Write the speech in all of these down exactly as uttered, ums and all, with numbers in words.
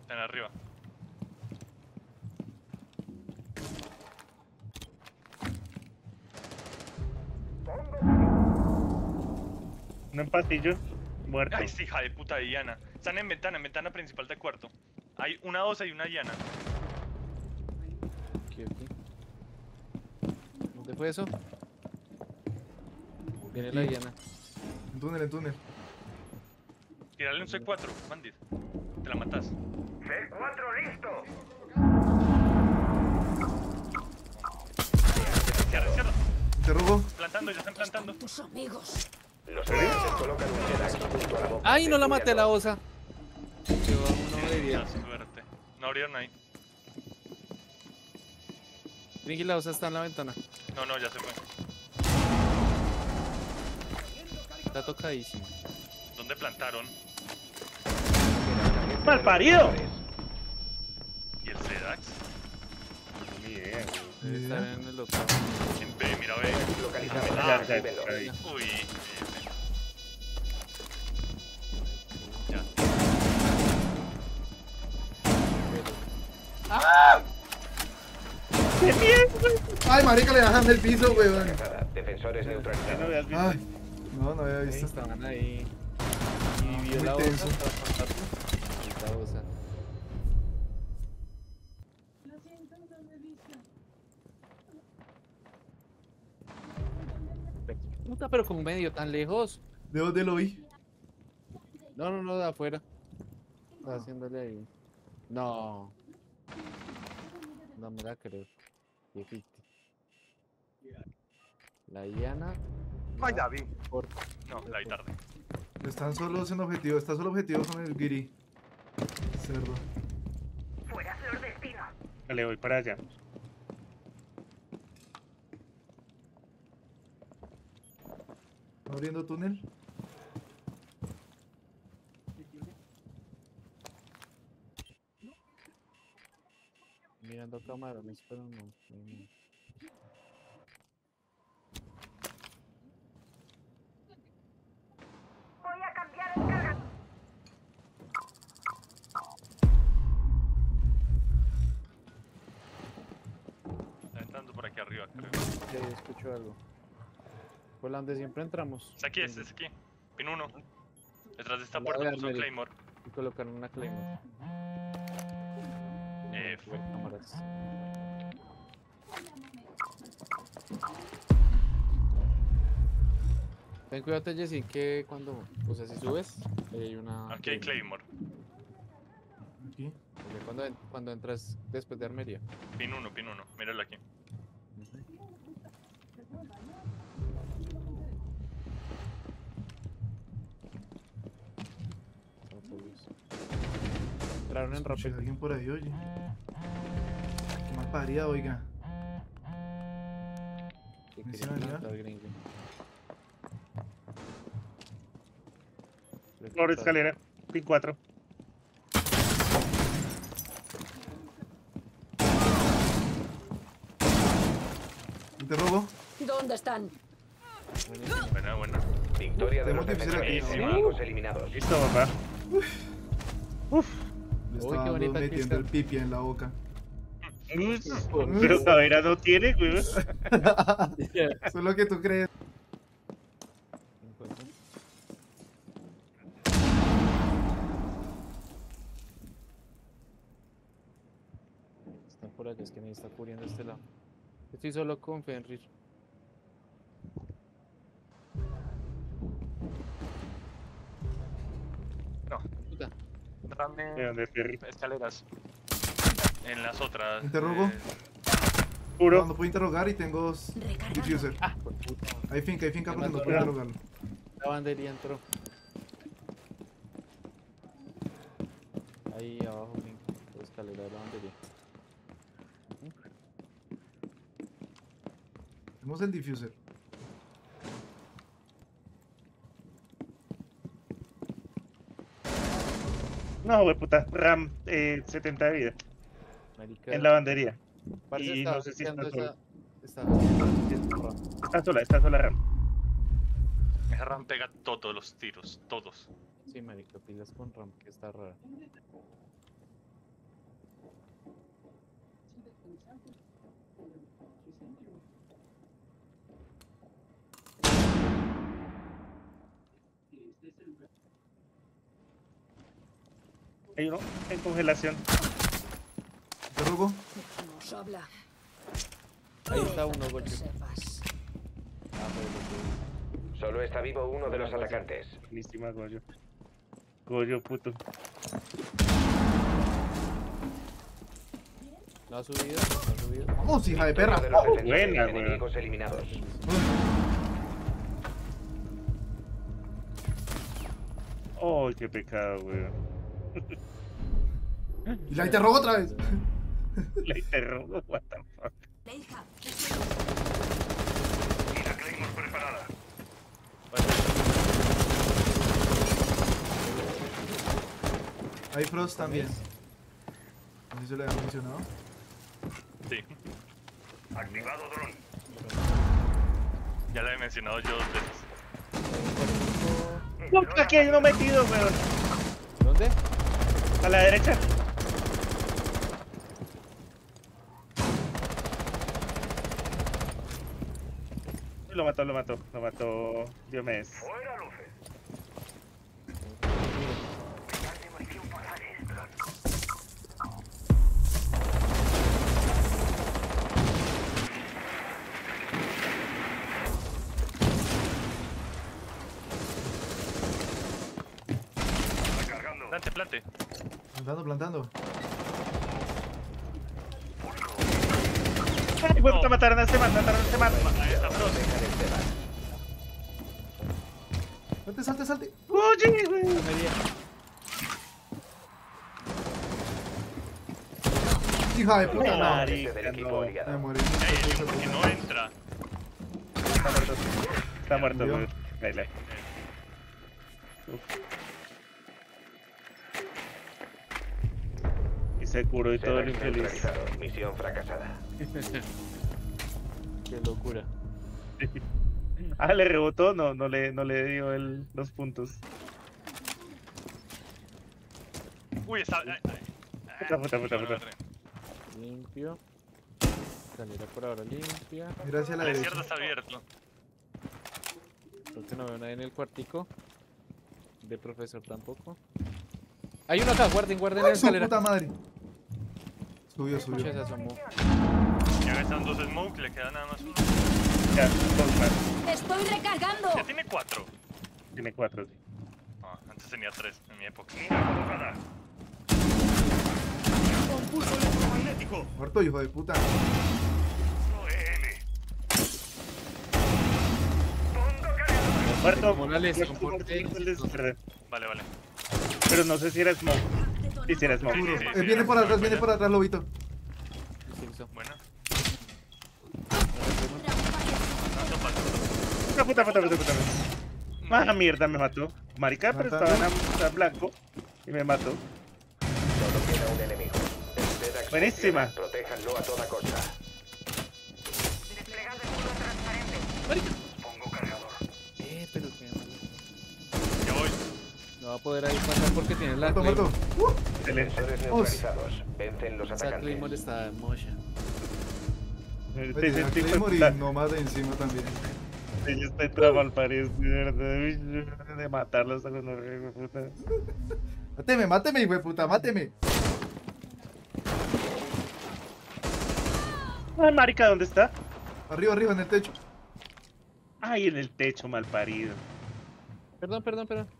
Están arriba. Un empatillo. Muerto. Ay, sí, hija de puta de Diana. Están en ventana, en ventana principal de cuarto. Hay una Osa y una Diana. Aquí, aquí. ¿Dónde fue eso? Viene la Diana. En túnel, en túnel. Tírale un C cuatro, Bandit. Te la matas. C cuatro listo. Cierra, cierra. Interrogo. Plantando, ya están plantando. Tus amigos. Los aliados colocan un Jedi junto a la boca. ¡Ay, no la del maté la cuidador. osa! Lleva una herida. Mucha suerte. No abrieron ahí. Trinky, la osa está en la ventana. No, no, ya se fue. Está tocadísima. ¿Dónde plantaron? ¡Malparido! ¿Y el Sedax? Ni idea, güey. Debe estar en el otro. En B, mira B. Localiza Ya, amenazas ya, y veloz. ya, ahí. Uy. eh, Ya. Ay, marica, le bajan del piso, weón. Cazada. Defensores Ya no neutralizados. habías visto. Ay, no, no había Ahí visto. estaban ahí. Y vio Muy la osa tenso. para matarlo. Esta osa. Puta, pero con medio tan lejos. ¿De dónde lo vi? No, no, no, de afuera. Está haciéndole ahí. No. No me la creo. Qué ficti. La Diana. Ay, David. Por... No, la vi tarde. Están solos en objetivo. Está solo objetivo con el Giri. Cerdo. Fuera flor destino. Dale, voy para allá. Abriendo túnel. Mirando camarones, pero no. no. Voy a cambiar el carga. Está entrando por aquí arriba, creo. Ya escucho algo. Por la donde siempre entramos. Es aquí, es, es aquí. Pin uno. Detrás de esta La puerta voy a puso un armar. Claymore. Y colocaron una Claymore. Eh, Fue cámaras. Ten cuidado, Jessy, que cuando, o sea, si subes, ahí hay una... aquí hay Claymore. Aquí. Porque cuando, en- cuando entras después de armería. Pin uno, pin uno. Míralo aquí. Entraron en Escuché a rápido. alguien por ahí, oye. Qué mal parida, oiga. Que ¿Me querían suena ya? plantar gringo. Le Por cortaron. escalera. Pin cuatro. Interrogo. ¿Dónde están? Buenísimo. Buena, buena. Victoria de los Tenemos que defensores. aquí, ¿no? Enemigos eliminados. Listo, papá. Le Uy, qué estaba dando- bonita metiendo el pista. pipi en la boca. Pero cadera no tiene, güey. Eso es lo que tú crees. Están por allá, es que nadie está cubriendo este lado. Estoy solo con Fenrir. No. Puta. ¿De Rame. dónde es Ferry? Escaleras. En las otras. Interrogo. eh, Puro. Cuando puedo interrogar y tengo s- Recargando. diffuser. Ah, por puta. Hay finca, hay finca Me porque no mató puedo la- interrogarlo. La bandería entró. Ahí abajo, Link. La escalera de la bandería. Tenemos el diffuser. No, güey, puta. RAM eh, setenta de vida. Marica. En la bandería. parce, y estaba no sé si está hackeando solo. esa- Estaba Está sola, está sola RAM. Esa RAM pega todos los tiros. Todos. Sí, marica, pilas con RAM, que está rara. Hay uno en congelación. Te robo. Nos habla. Ahí está uno, Que golpe. sepas. Ah, pero lo Solo está vivo uno de los atacantes. Buenísima, Goyo. Goyo, puto. que- No ha subido, no ha subido. Vamos, hija de Victoria perra. de los ¡Oh! defensores, buena, weón. enemigos eliminados. Oh, qué pecado, weón. Y la te robo otra vez. La interrogo, what the fuck. Leija. Mira, Claymore preparada. Hay Frost también. ¿No se lo había mencionado? Sí. Activado dron. Ya lo he mencionado yo dos veces. Puta, aquí hay uno metido, weón. ¿Dónde? A la derecha. Lo mató, lo mató, lo mató Diomedes. Fuera luces. Recargando. Plante, plante. Plantando, plantando. Ay, güey, puta, mataron a este man, mataron a este man. Ahí está Frost. Dejan el tema. Salte, salte, salte. Oye, güey. Media. Hija de puta, no. Marica, Este del equipo no. aliado. Me morí. Ey, el porque no entra. Está muerto. Está muerto, Murió. güey. Baila. Uf. Y se curó y todo el Sedax infeliz. neutralizado. Misión fracasada. Qué locura. Ah, le rebotó, no, no le, no le dio el, los puntos. Uy, está. ay, ay. Puta, puta, puta, No, no, puta. no, no. Limpio. Salida por ahora limpia. Mira hacia la A la izquierda derecha. está abierto. Creo que no veo nadie en el cuartico. De profesor tampoco. Hay uno acá, guarden, guarden la ¡Ay, su escalera. puta madre! Subió, Pucha, subió. se asomó. Ya están dos smoke, le queda nada más uno. Ya, dos más. Estoy recargando. Ya tiene cuatro. Tiene cuatro, sí. Ah, antes tenía tres en mi época. Mira colocada. Compulso electromagnético. Muerto, hijo de puta. Muerto. Morales, Muerto, comporte. muerto el de izquierda. Vale, vale. Pero no sé si era smoke. Sí, si era smoke. Sí, Seguro. sí, Eh, sí, viene sí, por sí, atrás, sí, viene sí. por atrás, lobito. Sí, sí, hizo. Buena. Dando paso. Puta, puta, puta, puta, puta. Ah, mierda, me mató. Marica, pero Matando. estaba en, en blanco. Y me mató. Solo queda un enemigo. El Sedax Buenísima. funciona. Protéjanlo a toda costa. Pongo cargador. Eh, pero que Ya voy. no va a poder ahí pasar porque tiene la Muerto, Claymore. muerto. Uh, Excelente. Defensores neutralizados. Vencen los Esa Claymore atacantes. está mocha. Te Vete, a sentí Claymore y puta. nomás de encima también. Yo estoy tramo al parecer, de verdad. De matarlos a los norregos, puta. Máteme, máteme, hijo de puta, máteme. Ay, marica, ¿dónde está? Arriba, arriba, en el techo. Ay, en el techo, mal parido. Perdón, perdón, perdón.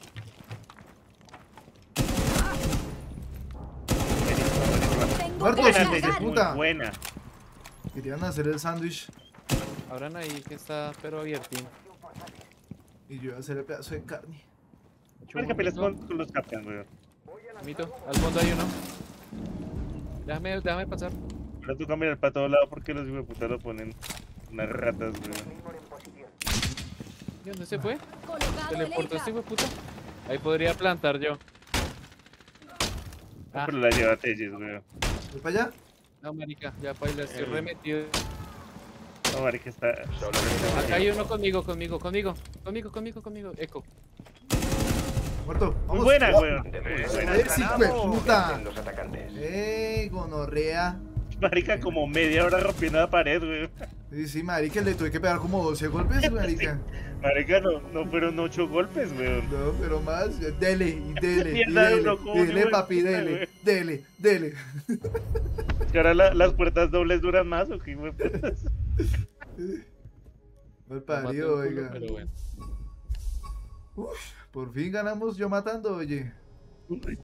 Tengo Muerto, que hijo de recargar. puta. Muy buena. Querían hacer el sándwich Abran ahí que está pero abiertín. y yo iba a hacer el pedazo de carne. Marica, peleas con, con los captains, weón. Mito, al fondo hay uno. Déjame, déjame pasar. Ahora tú caminar para todos lados porque los hijueputas lo ponen unas ratas, weón. ¿Y dónde se fue? Colocado ¿Teleportó Leija. este hueputa? Ahí podría plantar yo. Ah, Pero la lleva Telles, weón. ¿Voy para allá? no, marica, ya baila, estoy Eh. remetido. No, marica, está... Solo queda Acá hay uno conmigo, conmigo, conmigo. Conmigo, conmigo, conmigo. Eco. Muerto. Muy Vamos. buena, ¡Oh! weón. Muy Defensores buena. Joder, sí, ganados. hijo de puta. Vencen los atacantes. ¡Eh, gonorrea! Marica, como media hora rompiendo la pared, güey. Sí, sí, marica, le tuve que pegar como doce golpes, marica. Marica, no, no fueron ocho golpes, güey. No, pero más, dele, y dele, y Mierda, dele, no, como dele, yo, papi, puta, dele, güey. dele, dele. ¿Es que ahora la- las puertas dobles duran más o qué, güey? Mal Lo maté parido, un culo, oiga. pero bueno. Uf, por fin ganamos yo matando, oye.